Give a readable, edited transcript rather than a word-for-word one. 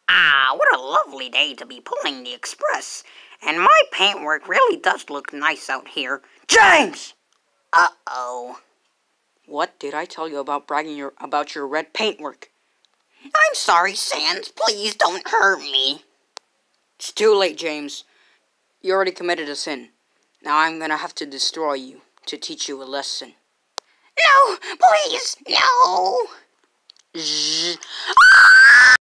Ah, what a lovely day to be pulling the express. And my paintwork really does look nice out here. James! Uh-oh. What did I tell you about bragging about your red paintwork? I'm sorry, Sans. Please don't hurt me. It's too late, James. You already committed a sin. Now I'm gonna have to destroy you to teach you a lesson. No, please, no. Zzz.